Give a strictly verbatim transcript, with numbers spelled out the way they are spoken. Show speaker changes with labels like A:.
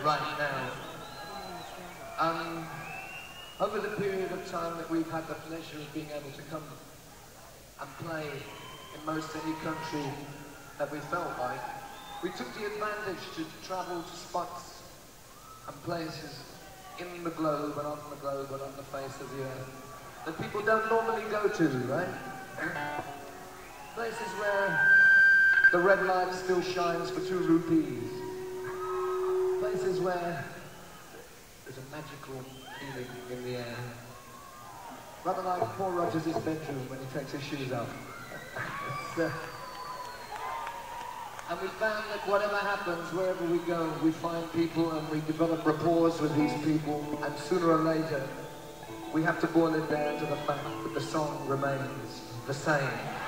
A: right now. Um, over the period of time that we've had the pleasure of being able to come and play in most any country that we felt like, we took the advantage to travel to spots and places in the globe and on the globe and on the face of the earth that people don't normally go to, right? Places where the red light still shines for two rupees. Places where there's a magical feeling in the air. Rather like Paul Rogers' bedroom when he takes his shoes off. uh, and we found that whatever happens, wherever we go, we find people and we develop rapport with these people, and sooner or later, we have to boil it down to the fact that the song remains the same.